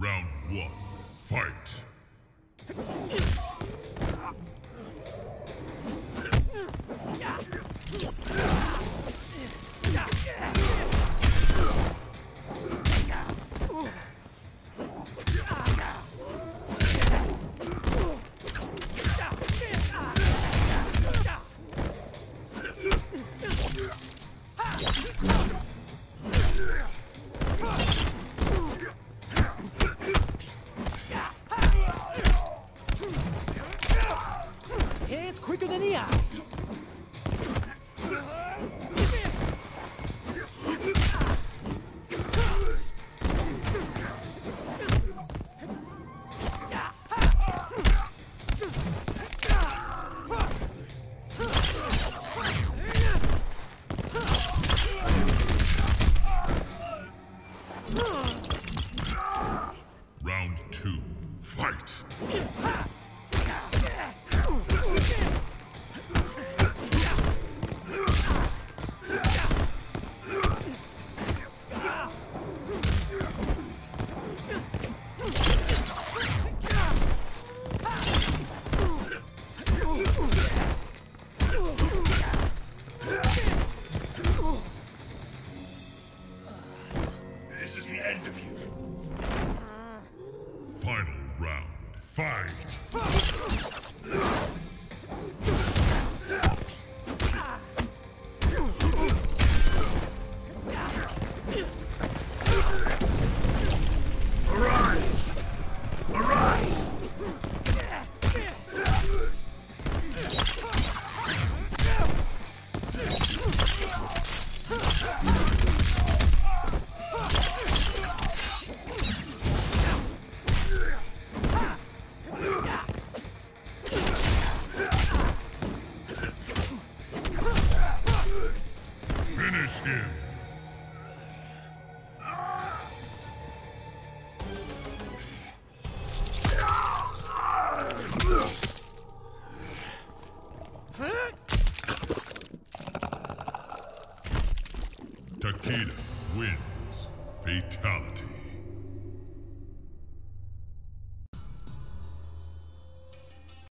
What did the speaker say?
Round one, fight! It's quicker than the eye. Round two, fight! This is the end of you. Final round, fight! Arise! Arise! Finish him! Takeda wins. Fatality.